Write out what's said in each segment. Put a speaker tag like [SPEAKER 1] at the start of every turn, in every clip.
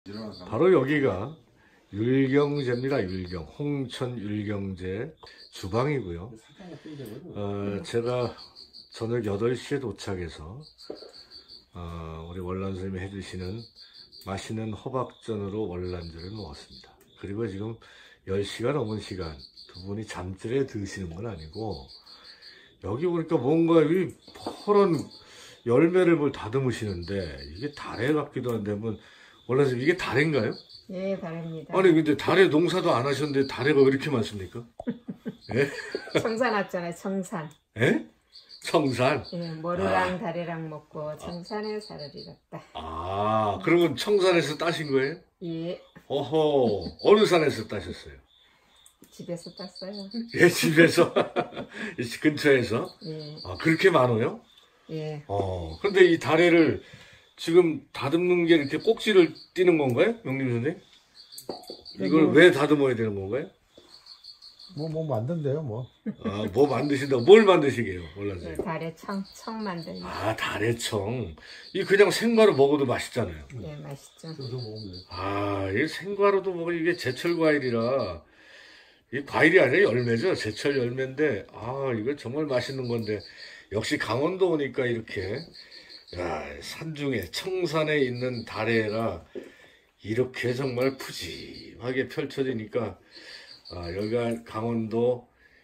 [SPEAKER 1] 바로 여기가 율경제입니다. 율경, 홍천 율경제 주방이고요. 제가 저녁 8시에 도착해서 우리 월남 선생님이 해주시는 맛있는 호박전으로 월남전을 먹었습니다. 그리고 지금 10시가 넘은 시간 두 분이 잠들에 드시는 건 아니고 여기 보니까 뭔가 이 퍼런 열매를 뭘 다듬으시는데 이게 다래 같기도 한데 월남 선생님 이게 다래인가요?
[SPEAKER 2] 예, 다래입니다.
[SPEAKER 1] 아니 근데 다래 농사도 안 하셨는데 다래가 왜 이렇게 많습니까? 예?
[SPEAKER 2] 청산 왔잖아요, 청산.
[SPEAKER 1] 예? 청산?
[SPEAKER 2] 예, 머루랑 다래랑 먹고 청산에 살을 잃었다.
[SPEAKER 1] 아, 그러면 청산에서 따신 거예요?
[SPEAKER 2] 예.
[SPEAKER 1] 어허, 어느 산에서 따셨어요?
[SPEAKER 2] 집에서 땄어요.
[SPEAKER 1] 예, 집에서? 근처에서?
[SPEAKER 2] 예.
[SPEAKER 1] 아, 그렇게 많아요?
[SPEAKER 2] 예.
[SPEAKER 1] 근데 이 다래를 지금 다듬는 게 이렇게 꼭지를 띄는 건가요? 명림 선생님? 이걸 왜 다듬어야 되는 건가요?
[SPEAKER 3] 뭐 만든대요, 뭐.
[SPEAKER 1] 아, 뭐 만드신다고? 뭘 만드시게요? 몰랐어요.
[SPEAKER 2] 예, 다래청 만들기.
[SPEAKER 1] 아, 다래청. 이 그냥 생과로 먹어도 맛있잖아요.
[SPEAKER 2] 예, 맛있죠.
[SPEAKER 1] 아, 이 생과로도 먹으면 이게 제철 과일이라, 이 과일이 아니라 열매죠. 제철 열매인데, 아, 이거 정말 맛있는 건데, 역시 강원도 오니까 이렇게, 야, 산중에, 청산에 있는 다래라, 이렇게 정말 푸짐하게 펼쳐지니까, 아, 여기가 강원도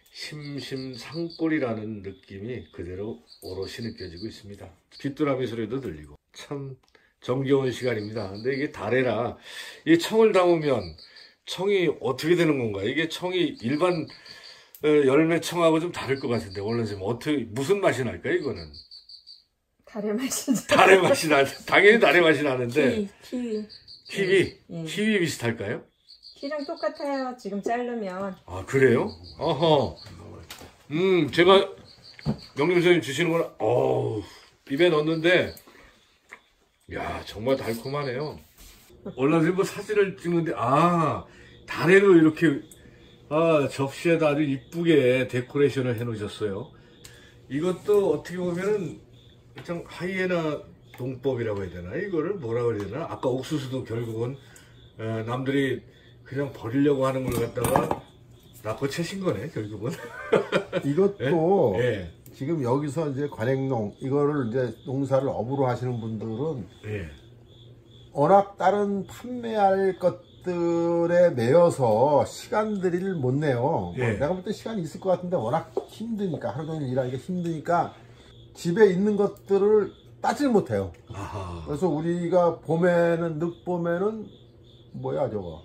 [SPEAKER 1] 심심산골이라는 느낌이 그대로 오롯이 느껴지고 있습니다. 귀뚜라미 소리도 들리고 참 정겨운 시간입니다. 근데 이게 다래라 이 청을 담으면 청이 어떻게 되는 건가요? 이게 청이 일반 열매청하고 좀 다를 것 같은데 원래 좀 어떻게 무슨 맛이 날까요? 이거는
[SPEAKER 2] 다래 맛이죠.
[SPEAKER 1] 다래 맛이 당연히 다래 맛이 나는데
[SPEAKER 2] 키위.
[SPEAKER 1] 예. 키위 비슷할까요?
[SPEAKER 2] 키랑 똑같아요. 지금 자르면.
[SPEAKER 1] 아, 그래요? 어허. 제가 명림 선생님 주시는 거는 입에 넣었는데 야, 정말 달콤하네요. 원래 뭐 사진을 찍는데 다래로 이렇게 접시에다 아주 이쁘게 데코레이션을 해 놓으셨어요. 이것도 어떻게 보면은 참 하이에나 농법이라고 해야 되나? 이거를 뭐라고 해야 되나? 아까 옥수수도 결국은 남들이 그냥 버리려고 하는 걸 갖다가 낳고 채신 거네, 결국은.
[SPEAKER 3] 이것도
[SPEAKER 1] 예?
[SPEAKER 3] 지금 여기서 이제 관행농, 이거를 이제 농사를 업으로 하시는 분들은
[SPEAKER 1] 예.
[SPEAKER 3] 워낙 다른 판매할 것들에 매여서 시간들을 못 내요.
[SPEAKER 1] 예.
[SPEAKER 3] 내가 볼 때 시간이 있을 것 같은데 워낙 힘드니까, 하루 종일 일하기가 힘드니까 집에 있는 것들을 따질 못해요.
[SPEAKER 1] 아하.
[SPEAKER 3] 그래서 우리가 봄에는, 늦봄에는 뭐야 저거?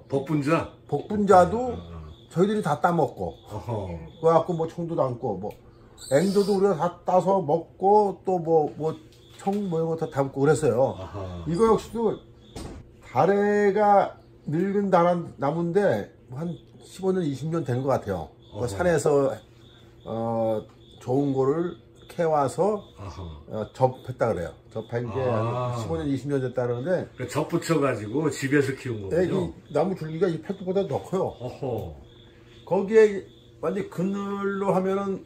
[SPEAKER 3] 복분자도 저희들이 다 따먹고, 그래갖고 뭐 청도 담고, 뭐 앵도도 우리가 다 따서 먹고, 또 청 뭐 이런 거 다 담고 그랬어요.
[SPEAKER 1] 아하.
[SPEAKER 3] 이거 역시도 다래가 늙은 나무인데 한 15년 20년 된 것 같아요. 산에서 좋은 거를 캐와서 접했다 그래요. 접한 게 한 15년 20년 됐다 그러는데
[SPEAKER 1] 접 붙여가지고 집에서 키운 거군요.
[SPEAKER 3] 이 나무 줄기가 이 팩트보다 더 커요.
[SPEAKER 1] 어허.
[SPEAKER 3] 거기에 완전 그늘로 하면은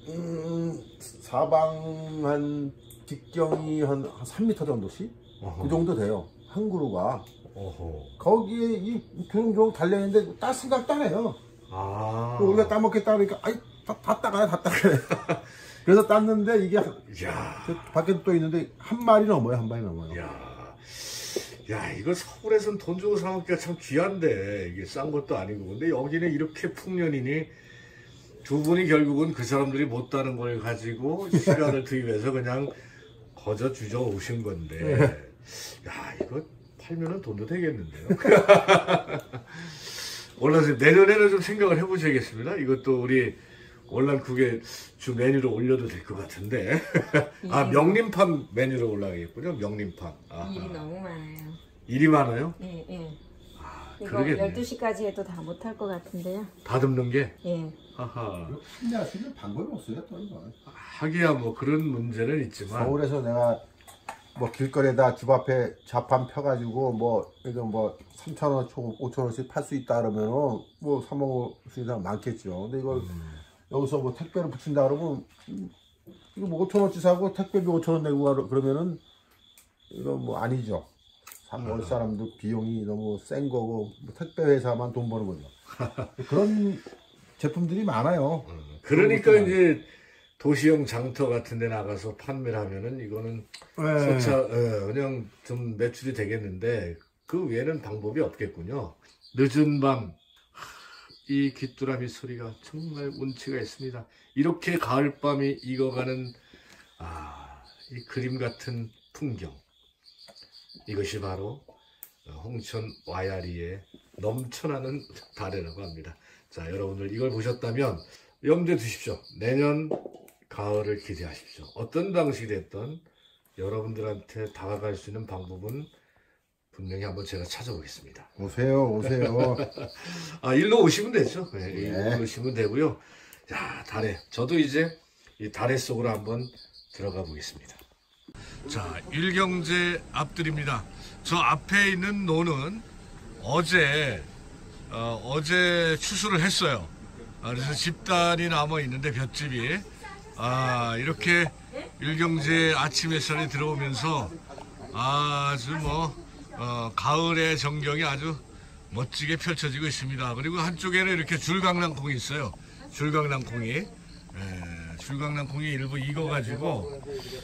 [SPEAKER 3] 사방 한 직경이 한 3m 정도씩 그 정도 돼요. 한 그루가.
[SPEAKER 1] 어허.
[SPEAKER 3] 거기에 이 주렁주렁 달려있는데 딸 생각도 안 해요. 우리가 따먹겠다 그러니까 아이 다 따가요. 그래서 땄는데 이게 밖에 또 있는데 한 마리 넘어요.
[SPEAKER 1] 야, 이거 서울에선 돈 주고 사 먹기가 참 귀한데 이게 싼 것도 아니고 근데 여기는 이렇게 풍년이니 두 분이 결국은 그 사람들이 못 따는 걸 가지고 시간을 투입해서 그냥 거저 주저 오신 건데 야, 이거 팔면은 돈도 되겠는데요. 월남 내년에는 좀 생각을 해보셔야겠습니다. 이것도 우리 월남국의 주 메뉴로 올려도 될 것 같은데. 명림팜 메뉴로 올라가겠군요. 명림팜.
[SPEAKER 2] 일이 너무 많아요.
[SPEAKER 1] 일이 많아요?
[SPEAKER 2] 예. 이거
[SPEAKER 1] 그러겠네.
[SPEAKER 2] 12시까지 해도 다 못할 것 같은데요.
[SPEAKER 1] 다듬는 게?
[SPEAKER 2] 예.
[SPEAKER 1] 하하.
[SPEAKER 3] 판매할 수 있는 방법이 없어요. 또 이거.
[SPEAKER 1] 하기야 뭐 그런 문제는 있지만.
[SPEAKER 3] 서울에서 내가 뭐 길거리에다 집 앞에 좌판 펴가지고 이거 3,000원, 5,000원씩 팔 수 있다 그러면은 뭐 사 먹을 수 있는 사람 많겠죠. 근데 이걸 여기서 뭐 택배를 붙인다 그러면 이거 뭐 5,000원치 사고 택배비 5,000원 내고 그러면은 이거 뭐 아니죠. 올 사람도 비용이 너무 센 거고 뭐 택배 회사만 돈 버는 거죠. 그런 제품들이 많아요.
[SPEAKER 1] 그러니까 이제 도시형 장터 같은 데 나가서 판매를 하면은 이거는 소차 그냥 좀 매출이 되겠는데 그 외에는 방법이 없겠군요. 늦은 밤 이 귀뚜라미 소리가 정말 운치가 있습니다. 이렇게 가을밤이 익어가는 이 그림 같은 풍경, 이것이 바로 홍천 와야리의 넘쳐나는 다래라고 합니다. 자, 여러분들 이걸 보셨다면 염두에 두십시오. 내년 가을을 기대하십시오. 어떤 방식이 됐던 여러분들한테 다가갈 수 있는 방법은 분명히 한번 제가 찾아보겠습니다.
[SPEAKER 3] 오세요.
[SPEAKER 1] 일로 오시면 되죠. 네,
[SPEAKER 3] 네.
[SPEAKER 1] 일로 오시면 되고요. 자, 다래. 저도 이제 이 다래 속으로 한번 들어가 보겠습니다. 자, 일경제 앞들입니다. 저 앞에 있는 노는 어제 추수를 했어요. 그래서 집단이 남아 있는데 볏집이 이렇게 일경제 아침 햇살이 들어오면서 아주 가을의 전경이 아주 멋지게 펼쳐지고 있습니다. 그리고 한쪽에는 이렇게 줄강낭콩이 있어요. 줄강낭콩이 일부 익어가지고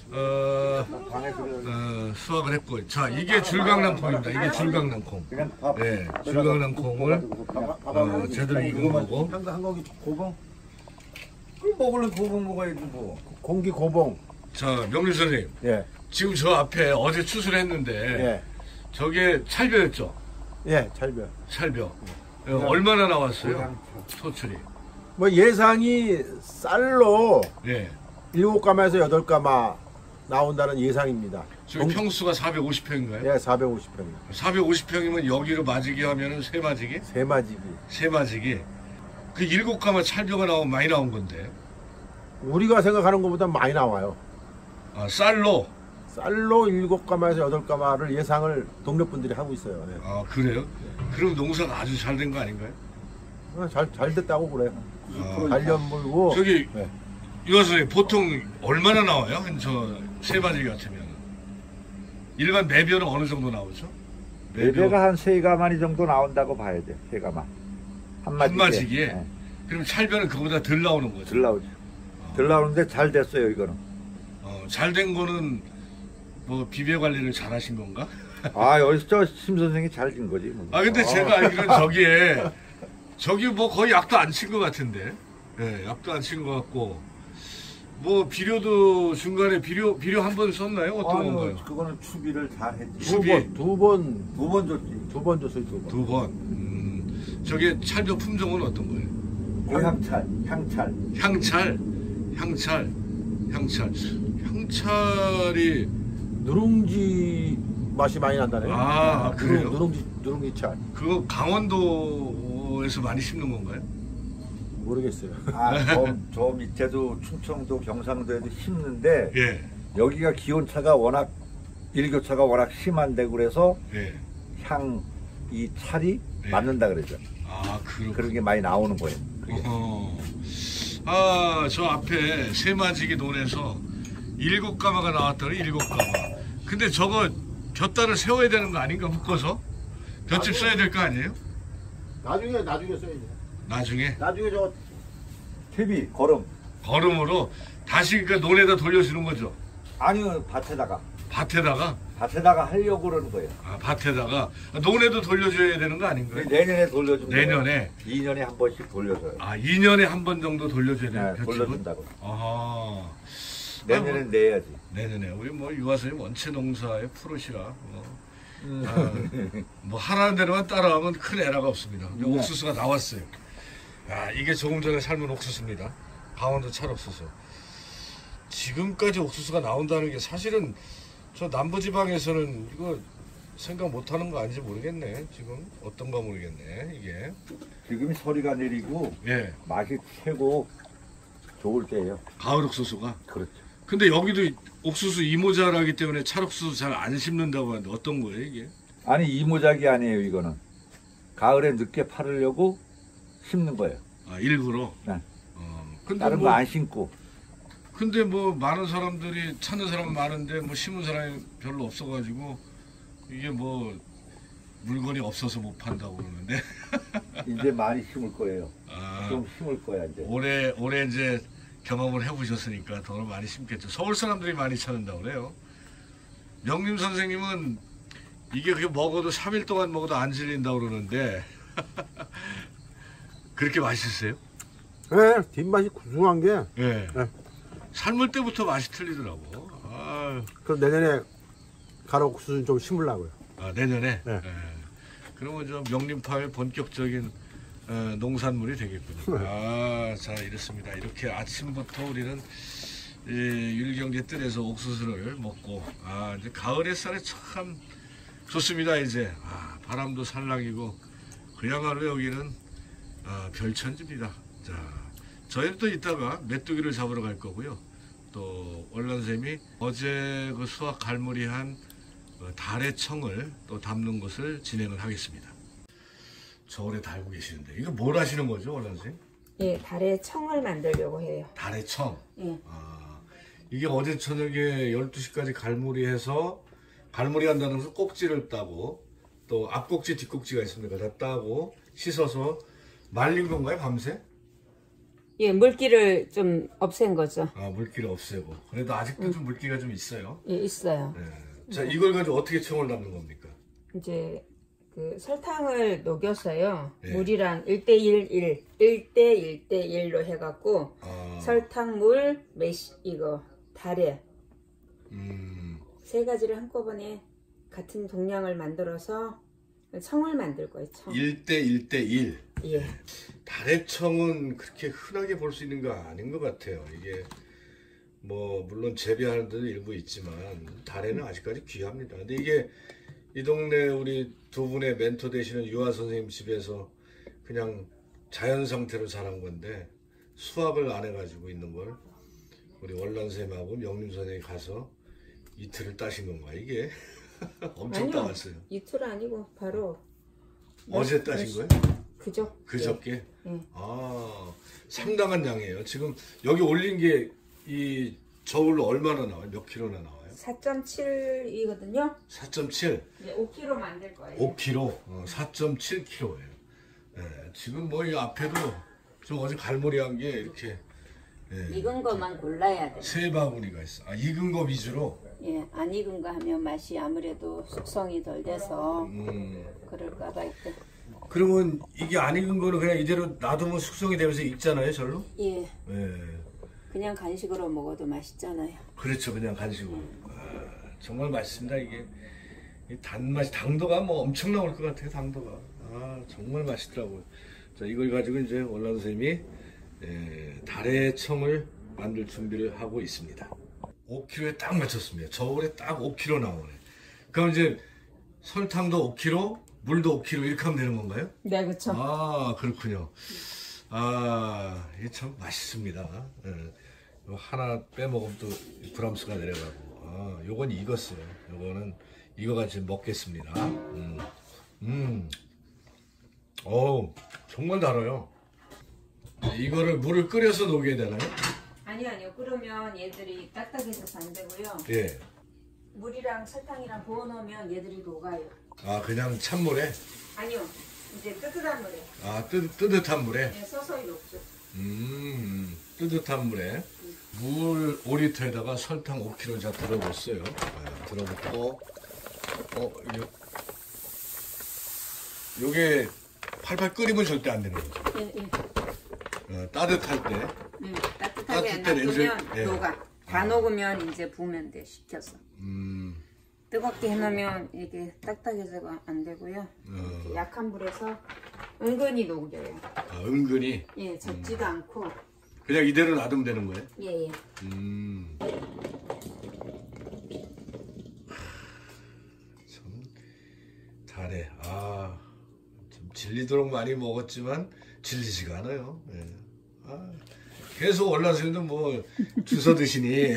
[SPEAKER 1] 수확을 했고, 자, 이게 줄강낭콩입니다. 이게 줄강낭콩. 네, 줄강낭콩을 제대로 익은 거고.
[SPEAKER 4] 한 거기 고봉? 먹으려면 고봉 먹어야지 뭐.
[SPEAKER 3] 공기 고봉.
[SPEAKER 1] 자, 명리 선생님.
[SPEAKER 3] 예.
[SPEAKER 1] 지금 저 앞에 어제 추수를 했는데
[SPEAKER 3] 예.
[SPEAKER 1] 저게 찰벼였죠?
[SPEAKER 3] 예, 찰벼.
[SPEAKER 1] 찰벼. 얼마나 나왔어요? 소출이.
[SPEAKER 3] 뭐 예상이 쌀로
[SPEAKER 1] 예.
[SPEAKER 3] 7가마에서 8가마 나온다는 예상입니다.
[SPEAKER 1] 지금 평수가 450평인가요?
[SPEAKER 3] 예, 450평.
[SPEAKER 1] 450평이면 여기로 맞이기 하면은 세 맞이기?
[SPEAKER 3] 세마지기.
[SPEAKER 1] 세 맞이기. 그 7가마 찰벼가 나오면 많이 나온 건데.
[SPEAKER 3] 우리가 생각하는 것보다 많이 나와요.
[SPEAKER 1] 쌀로?
[SPEAKER 3] 쌀로 7가마에서 8가마를 예상을 동네 분들이 하고 있어요. 예.
[SPEAKER 1] 그래요? 그럼 농사가 아주 잘 된 거 아닌가요?
[SPEAKER 3] 잘 됐다고 그래요. 관련 물고.
[SPEAKER 1] 저기,
[SPEAKER 3] 네.
[SPEAKER 1] 이것은 보통 얼마나 나와요? 저 세 맞이기 같으면. 일반 매벼는 어느 정도 나오죠?
[SPEAKER 4] 매배가 한 3가마니 정도 나온다고 봐야 돼. 3가마. 한
[SPEAKER 1] 맞이기에?
[SPEAKER 4] 네.
[SPEAKER 1] 그럼 찰벼는 그보다 덜 나오는 거죠?
[SPEAKER 4] 덜 나오죠. 덜 나오는데 잘 됐어요, 이거는.
[SPEAKER 1] 잘 된 거는 뭐 비벼 관리를 잘 하신 건가?
[SPEAKER 4] 여기서 저 심 선생이 잘 된 거지. 뭐.
[SPEAKER 1] 근데 제가 알기로는 저기 뭐 거의 약도 안 친 것 같은데. 예, 약도 안 친 것 같고. 뭐 비료도 중간에 비료 한 번 썼나요? 어떤 건가요?
[SPEAKER 4] 그거는 추비를 잘 했지.
[SPEAKER 3] 두 번
[SPEAKER 4] 줬지.
[SPEAKER 3] 두 번 줬어요, 두 번.
[SPEAKER 1] 두 번. 저게 찰벼 품종은 어떤 거예요?
[SPEAKER 4] 고향찰, 향찰.
[SPEAKER 1] 향찰이
[SPEAKER 3] 누룽지 맛이 많이 난다네요.
[SPEAKER 1] 그래요?
[SPEAKER 3] 누룽지 찰.
[SPEAKER 1] 그거 강원도에서 많이 심는 건가요?
[SPEAKER 3] 모르겠어요.
[SPEAKER 4] 저 밑에도 충청도, 경상도에도 심는데
[SPEAKER 1] 예.
[SPEAKER 4] 여기가 기온차가 워낙 일교차가 워낙 심한데 그래서
[SPEAKER 1] 예.
[SPEAKER 4] 이 찰이
[SPEAKER 1] 예.
[SPEAKER 4] 맞는다 그러죠. 그런 게 많이 나오는 거예요.
[SPEAKER 1] 저 앞에 세마지기 논에서 7가마가 나왔더니 7가마. 근데 저거 곁다를 세워야 되는 거 아닌가, 묶어서? 곁집 써야 될 거 아니에요?
[SPEAKER 3] 나중에 써야지.
[SPEAKER 1] 나중에
[SPEAKER 3] 저
[SPEAKER 4] 퇴비,
[SPEAKER 1] 걸음으로 다시 그 논에다 돌려주는 거죠?
[SPEAKER 4] 아니요, 밭에다가 하려고 그러는 거예요.
[SPEAKER 1] 밭에다가 논에도 돌려줘야 되는 거 아닌가요?
[SPEAKER 4] 내년에 돌려주는
[SPEAKER 1] 내년에?
[SPEAKER 4] 2년에 한 번씩 돌려줘요.
[SPEAKER 1] 2년에 한 번 정도 돌려줘야 되는
[SPEAKER 4] 네, 돌려준다고. 내년엔 내야지.
[SPEAKER 1] 내년에 우리 뭐 유아선생님 원체 농사의 프로시라 뭐 하라는 대로만 따라하면 큰 에러가 없습니다. 옥수수가 나왔어요. 이게 조금 전에 삶은 옥수수입니다. 강원도 찰옥수수. 지금까지 옥수수가 나온다는 게 사실은 저 남부지방에서는 이거 생각 못하는 거 아닌지 모르겠네. 지금 어떤가 모르겠네. 이게
[SPEAKER 4] 지금이 서리가 내리고
[SPEAKER 1] 예.
[SPEAKER 4] 맛이 최고 좋을 때예요.
[SPEAKER 1] 가을 옥수수가.
[SPEAKER 4] 그렇죠.
[SPEAKER 1] 근데 여기도 옥수수 이모자라기 때문에 찰옥수수 잘 안 심는다고 하는데 어떤 거예요 이게?
[SPEAKER 4] 아니 이모작이 아니에요 이거는. 가을에 늦게 팔으려고 심는 거예요.
[SPEAKER 1] 일부러?
[SPEAKER 4] 네.
[SPEAKER 1] 근데
[SPEAKER 4] 다른 거 안 심고.
[SPEAKER 1] 근데 뭐 많은 사람들이 찾는 사람 많은데 뭐 심은 사람이 별로 없어가지고 이게 뭐 물건이 없어서 못 판다고 그러는데
[SPEAKER 4] 이제 많이 심을 거예요.
[SPEAKER 1] 아,
[SPEAKER 4] 좀 심을 거야 이제.
[SPEAKER 1] 올해 이제 경험을 해보셨으니까 더 많이 심겠죠. 서울 사람들이 많이 찾는다고 그래요. 명림 선생님은 이게 그렇게 먹어도 3일 동안 먹어도 안 질린다고 그러는데 그렇게 맛있으세요?
[SPEAKER 3] 네, 뒷맛이 구수한 게.
[SPEAKER 1] 예.
[SPEAKER 3] 네.
[SPEAKER 1] 삶을 때부터 맛이 틀리더라고. 아,
[SPEAKER 3] 그럼 내년에 가로국수는 좀 심으려고요.
[SPEAKER 1] 내년에?
[SPEAKER 3] 네.
[SPEAKER 1] 예. 그러면 좀 명림파의 본격적인 농산물이 되겠군요. 자, 이렇습니다. 이렇게 아침부터 우리는 율경제 뜰에서 옥수수를 먹고, 이제 가을 햇살에 참 좋습니다. 이제 바람도 살랑이고 그야말로 여기는 별천지입니다. 자, 저희는 또 이따가 메뚜기를 잡으러 갈 거고요. 또 월남쌤이 어제 그 수확 갈무리한 달의 청을 또 담는 것을 진행을 하겠습니다. 저울에 달고 계시는데 이거 뭘 하시는 거죠, 월남쌤?
[SPEAKER 2] 예, 달의 청을 만들려고 해요.
[SPEAKER 1] 달의 청.
[SPEAKER 2] 예.
[SPEAKER 1] 이게 어제 저녁에 12시까지 갈무리해서 갈무리한다는 것은 꼭지를 따고 또 앞꼭지 뒷꼭지가 있습니다. 다 따고 씻어서 말린 건가요, 밤새?
[SPEAKER 2] 예, 물기를 좀 없앤 거죠.
[SPEAKER 1] 물기를 없애고. 그래도 아직도 좀 물기가 좀 있어요.
[SPEAKER 2] 예, 있어요.
[SPEAKER 1] 네. 자, 이걸 가지고 어떻게 청을 담는 겁니까?
[SPEAKER 2] 이제 그 설탕을 녹여서요.
[SPEAKER 1] 예.
[SPEAKER 2] 물이랑 1대1, 1대1대1로 해갖고 설탕, 물, 이거 달에 세 가지를 한꺼번에 같은 동량을 만들어서 청을 만들 거예요. 청.
[SPEAKER 1] 1대1대1.
[SPEAKER 2] 예.
[SPEAKER 1] 달의 청은 그렇게 흔하게 볼 수 있는 거 아닌 것 같아요. 이게 뭐 물론 재배하는 데도 일부 있지만 달에는 아직까지 귀합니다. 근데 이게 이 동네 우리 두 분의 멘토 되시는 유아 선생님 집에서 그냥 자연 상태로 자란 건데 수확을 안 해가지고 있는 걸 우리 월남쌤하고 명림 선생님이 가서 이틀을 따신 건가 이게? 엄청
[SPEAKER 2] 아니요,
[SPEAKER 1] 따왔어요.
[SPEAKER 2] 이틀 아니고 바로
[SPEAKER 1] 어제 따신 거예요? 그저께?
[SPEAKER 2] 예.
[SPEAKER 1] 상당한 양이에요. 지금 여기 올린 게 이 저울로 얼마나 나와요? 몇 킬로나 나와요?
[SPEAKER 2] 4.7이거든요.
[SPEAKER 1] 4.7?
[SPEAKER 2] 네, 5kg 만들 거예요.
[SPEAKER 1] 5kg? 4.7kg예요. 네, 지금 뭐 이 앞에도 좀 어제 갈무리한 게 이렇게
[SPEAKER 5] 익은 것만 골라야 돼.
[SPEAKER 1] 세 바구니가 있어. 익은 거 위주로?
[SPEAKER 5] 예, 안 익은 거 하면 맛이 아무래도 숙성이 덜 돼서 그럴까봐 이때.
[SPEAKER 1] 그러면 이게 안 익은 거는 그냥 이대로 놔두면 숙성이 되면서 익잖아요, 절로?
[SPEAKER 5] 예,
[SPEAKER 1] 네.
[SPEAKER 5] 그냥 간식으로 먹어도 맛있잖아요.
[SPEAKER 1] 그렇죠, 그냥 간식으로. 정말 맛있습니다. 이게 이 단맛이 당도가 뭐 엄청 나올 것 같아요. 당도가 정말 맛있더라고요. 자, 이걸 가지고 이제 월남 선생님이 달의 청을 만들 준비를 하고 있습니다. 5kg에 딱 맞췄습니다. 저울에 딱 5kg 나오네. 그럼 이제 설탕도 5kg, 물도 5kg 이렇게 하면 되는 건가요?
[SPEAKER 2] 네, 그렇죠.
[SPEAKER 1] 그렇군요. 이게 참 맛있습니다. 이거 하나 빼먹으면 또 브람스가 내려가고. 요건 익었어요. 요거는 익어가지고 먹겠습니다. 정말 달아요. 이거를 물을 끓여서 녹여야 되나요?
[SPEAKER 2] 아니요. 그러면 얘들이 딱딱해서 안 되고요.
[SPEAKER 1] 예.
[SPEAKER 2] 물이랑 설탕이랑 부어놓으면 얘들이 녹아요.
[SPEAKER 1] 그냥 찬물에?
[SPEAKER 2] 아니요. 이제 뜨뜻한 물에.
[SPEAKER 1] 뜨뜻한 물에?
[SPEAKER 2] 네, 서서히 녹죠.
[SPEAKER 1] 뜨뜻한 물에 물 5리터에다가 설탕 5kg 자 들어봤어요. 들어붙고 요게 팔팔 끓이면 절대 안 되는 거죠.
[SPEAKER 2] 예.
[SPEAKER 1] 따뜻할 때.
[SPEAKER 2] 따뜻하게 안
[SPEAKER 1] 따뜻한
[SPEAKER 2] 놔두면 녹아. 다 녹으면 이제 부으면 돼, 식혀서. 뜨겁게 해놓으면 이게 딱딱해서가 안 되고요. 약한 불에서 은근히 녹여요.
[SPEAKER 1] 은근히?
[SPEAKER 2] 예, 젖지도 않고.
[SPEAKER 1] 그냥 이대로 놔두면 되는 거예요?
[SPEAKER 2] 예.
[SPEAKER 1] 참 달에 좀 질리도록 많이 먹었지만 질리지가 않아요. 계속 올라서도 뭐 주워 드시니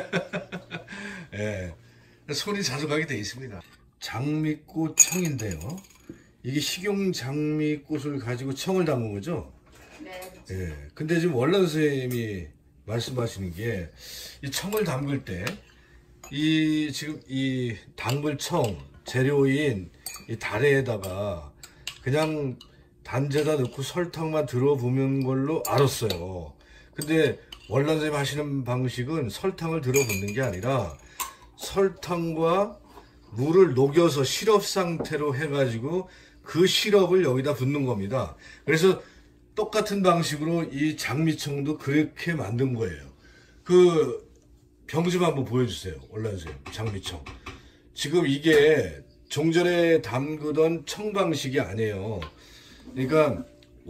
[SPEAKER 1] 손이 자주 가게 돼 있습니다. 장미꽃 청인데요. 이게 식용 장미꽃을 가지고 청을 담은 거죠?
[SPEAKER 2] 네.
[SPEAKER 1] 근데 지금 월남 선생님이 말씀하시는 게 이 청을 담글 때 지금 이 담글 청 재료인 이 다래에다가 그냥 단재다 넣고 설탕만 들어부는 걸로 알았어요. 근데 월남 선생님 하시는 방식은 설탕을 들어붓는 게 아니라 설탕과 물을 녹여서 시럽 상태로 해가지고 그 시럽을 여기다 붓는 겁니다. 그래서 똑같은 방식으로 이 장미청도 그렇게 만든 거예요. 그 병 좀 한번 보여주세요. 월남 선생님, 장미청. 지금 이게 종전에 담그던 청 방식이 아니에요. 그러니까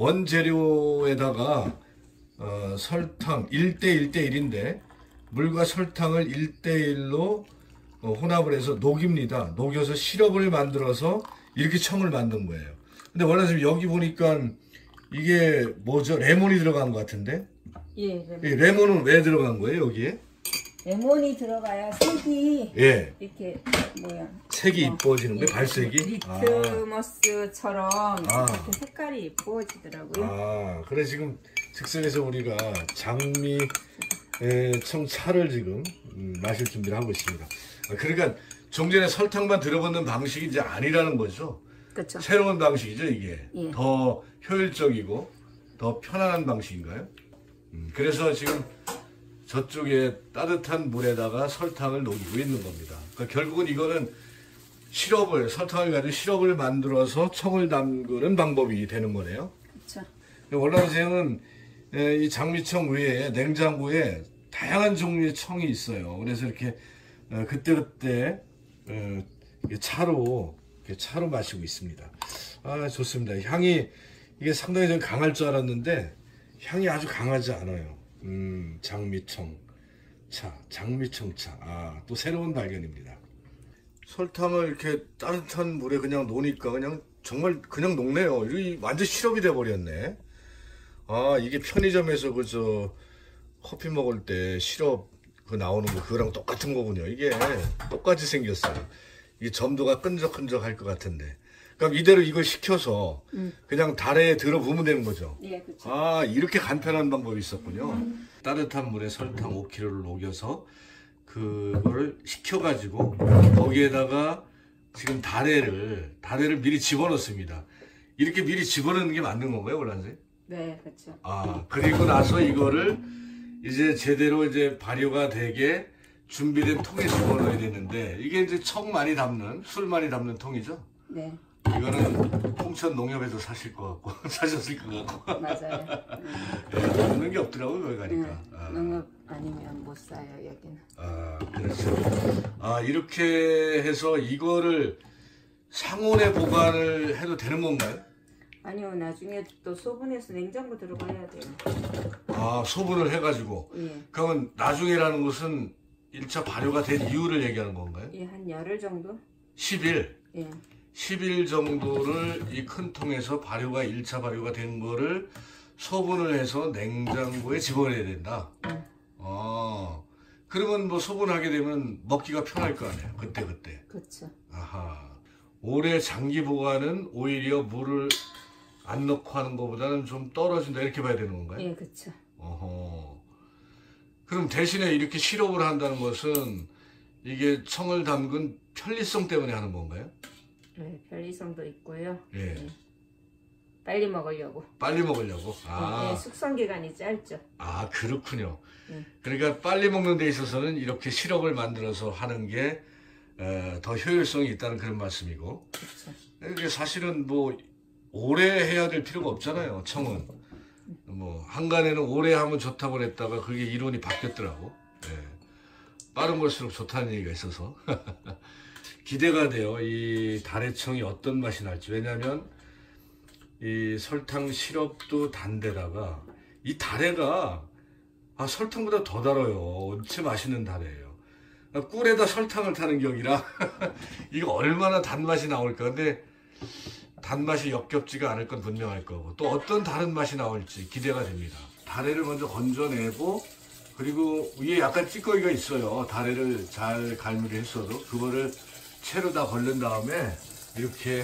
[SPEAKER 1] 원재료에다가 설탕 1대1대1인데 물과 설탕을 1대1로 혼합을 해서 녹입니다. 녹여서 시럽을 만들어서 이렇게 청을 만든 거예요. 근데 원래 지금 여기 보니까 이게 뭐죠? 레몬이 들어간 것 같은데?
[SPEAKER 2] 예,
[SPEAKER 1] 이 레몬은 왜 들어간 거예요, 여기에?
[SPEAKER 2] 레몬이 들어가야 색이
[SPEAKER 1] 예.
[SPEAKER 2] 이렇게 뭐야
[SPEAKER 1] 색이 이뻐지는 거예요, 발색이?
[SPEAKER 2] 리트머스처럼
[SPEAKER 1] 아.
[SPEAKER 2] 이렇게 색깔이 이뻐지더라고요.
[SPEAKER 1] 아, 그래 지금 즉석에서 우리가 장미 청차를 지금 마실 준비를 하고 있습니다. 그러니까 종전에 설탕만 들어붓는 방식이 이제 아니라는 거죠.
[SPEAKER 2] 그렇죠.
[SPEAKER 1] 새로운 방식이죠, 이게.
[SPEAKER 2] 예.
[SPEAKER 1] 더 효율적이고 더 편안한 방식인가요? 그래서 지금 저쪽에 따뜻한 물에다가 설탕을 녹이고 있는 겁니다. 그러니까 결국은 이거는 설탕을 가지고 시럽을 만들어서 청을 담그는 방법이 되는 거네요.
[SPEAKER 2] 그렇죠.
[SPEAKER 1] 월남 선생은 이 장미청 외에 냉장고에 다양한 종류의 청이 있어요. 그래서 이렇게 그때그때 차로 마시고 있습니다. 아, 좋습니다. 향이 이게 상당히 좀 강할 줄 알았는데 향이 아주 강하지 않아요. 장미청차. 아, 또 새로운 발견입니다. 설탕을 이렇게 따뜻한 물에 그냥 놓으니까 그냥 정말 그냥 녹네요. 이게 완전 시럽이 돼 버렸네. 아, 이게 편의점에서 커피 먹을 때 시럽 나오는 거 그거랑 똑같은 거군요. 이게 똑같이 생겼어요. 이 점도가 끈적끈적할 것 같은데. 그럼 이대로 이걸 식혀서 그냥 다래에 들어부으면 되는 거죠.
[SPEAKER 2] 예, 그렇죠.
[SPEAKER 1] 아, 이렇게 간편한 방법이 있었군요. 따뜻한 물에 설탕 5kg를 녹여서 그거를 식혀가지고 거기에다가 지금 다래를 미리 집어넣습니다. 이렇게 미리 집어넣는 게 맞는 건가요, 월남 선생님?
[SPEAKER 2] 네, 그렇죠.
[SPEAKER 1] 아, 그리고 나서 이거를 이제 제대로 이제 발효가 되게 준비된 통에 집어넣어야 되는데 이게 이제 청 많이 담는, 술 많이 담는 통이죠?
[SPEAKER 2] 네,
[SPEAKER 1] 이거는 홍천 농협에도 사실 것 같고 사셨을 것 같고
[SPEAKER 2] 맞아요.
[SPEAKER 1] 없는 게 없더라고요, 거기 가니까.
[SPEAKER 2] 농협 아니면 못 사요, 여기는.
[SPEAKER 1] 아, 그렇죠. 아, 이렇게 해서 이거를 상온에 보관을 해도 되는 건가요?
[SPEAKER 2] 아니요, 나중에 또 소분해서 냉장고 들어가야 돼요.
[SPEAKER 1] 아, 소분을 해가지고.
[SPEAKER 2] 예.
[SPEAKER 1] 그러면 나중에라는 것은 1차 발효가 된 이유를 얘기하는 건가요?
[SPEAKER 2] 예, 한 열흘 정도?
[SPEAKER 1] 10일.
[SPEAKER 2] 예.
[SPEAKER 1] 10일 정도를 이 큰 통에서 1차 발효가 된 거를 소분을 해서 냉장고에 집어넣어야 된다. 아, 그러면 뭐 소분하게 되면 먹기가 편할 거 아니에요. 그때.
[SPEAKER 2] 그렇죠.
[SPEAKER 1] 아하. 오래 장기 보관은 오히려 물을 안 넣고 하는 것보다는 좀 떨어진다 이렇게 봐야 되는 건가요?
[SPEAKER 2] 예, 그렇죠.
[SPEAKER 1] 어허. 그럼 대신에 이렇게 시럽을 한다는 것은 이게 청을 담근 편리성 때문에 하는 건가요?
[SPEAKER 2] 네, 편리성도 있고요.
[SPEAKER 1] 예.
[SPEAKER 2] 예. 빨리 먹으려고.
[SPEAKER 1] 빨리 먹으려고? 아,
[SPEAKER 2] 예, 숙성 기간이 짧죠.
[SPEAKER 1] 아, 그렇군요.
[SPEAKER 2] 예.
[SPEAKER 1] 그러니까 빨리 먹는 데 있어서는 이렇게 시럽을 만들어서 하는 게 더 효율성이 있다는 그런 말씀이고.
[SPEAKER 2] 그렇죠.
[SPEAKER 1] 이게 사실은 뭐 오래 해야 될 필요가 없잖아요, 청은. 뭐 한간에는 오래 하면 좋다고 그랬다가 그게 이론이 바뀌었더라고. 예. 빠른 걸수록 좋다는 얘기가 있어서 기대가 돼요. 이 다래청이 어떤 맛이 날지. 왜냐하면 이 설탕 시럽도 단데다가 이 다래가 설탕보다 더 달아요. 엄청 맛있는 다래예요. 꿀에다 설탕을 타는 격이라 이거 얼마나 단맛이 나올까. 근데 단맛이 역겹지가 않을 건 분명할 거고 또 어떤 다른 맛이 나올지 기대가 됩니다. 다래를 먼저 건져내고 그리고 위에 약간 찌꺼기가 있어요. 다래를 잘 갈무리 했어도 그거를 채로 다 걸른 다음에 이렇게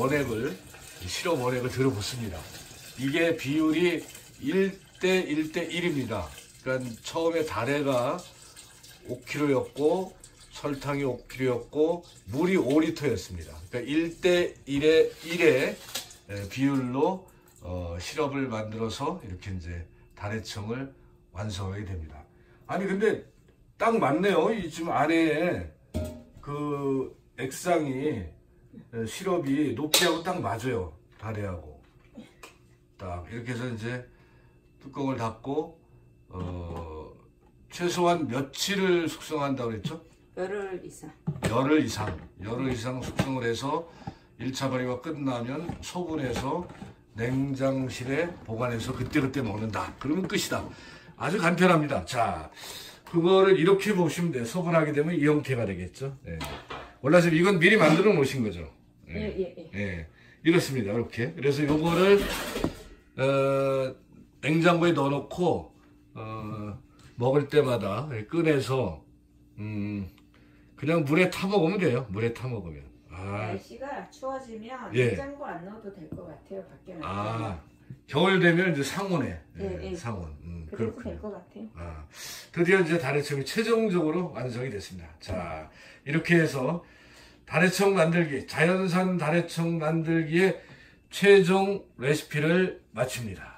[SPEAKER 1] 시럽 원액을 들어붓습니다. 이게 비율이 1대 1대 1입니다. 그러니까 처음에 다래가 5kg였고 설탕이 5kg였고 물이 5리터였습니다. 그러니까 1대 1의 비율로 시럽을 만들어서 이렇게 이제 다래청을 완성하게 됩니다. 아니 근데 딱 맞네요. 이 지금 안에 그 액상이 시럽이 높이하고 딱 맞아요. 다래하고 딱 이렇게 해서 이제 뚜껑을 닫고 최소한 며칠을 숙성한다고 그랬죠?
[SPEAKER 2] 열흘 이상.
[SPEAKER 1] 열흘 이상 숙성을 해서 1차 발효가 끝나면 소분해서 냉장실에 보관해서 그때그때 먹는다. 그러면 끝이다. 아주 간편합니다. 자, 그거를 이렇게 보시면 돼요. 소분하게 되면 이 형태가 되겠죠. 예. 원래 이건 미리 만들어 놓으신 거죠. 예. 이렇습니다. 이렇게. 그래서 요거를 냉장고에 넣어놓고 먹을 때마다 꺼내서 그냥 물에 타 먹으면 돼요. 물에 타 먹으면.
[SPEAKER 2] 날씨가 추워지면
[SPEAKER 1] 예.
[SPEAKER 2] 냉장고 안 넣어도 될 것 같아요. 밖에 놔두면.
[SPEAKER 1] 겨울 되면 이제 상온에.
[SPEAKER 2] 예.
[SPEAKER 1] 상온.
[SPEAKER 2] 그래도 될 것 같아요.
[SPEAKER 1] 드디어 이제 다래청이 최종적으로 완성이 됐습니다. 자, 이렇게 해서 다래청 만들기, 자연산 다래청 만들기의 최종 레시피를 마칩니다.